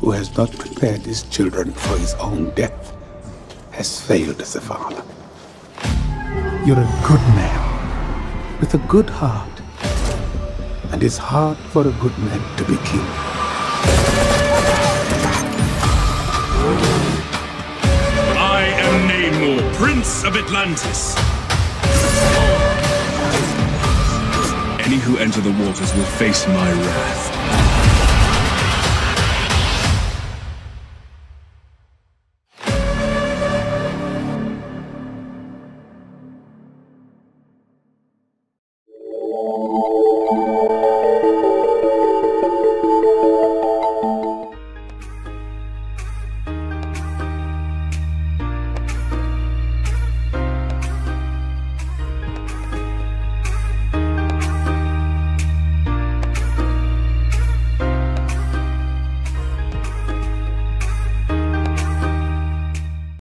who has not prepared his children for his own death has failed as a father. You're a good man with a good heart, and it's hard for a good man to be king. I am Namor, Prince of Atlantis. Any who enter the waters will face my wrath.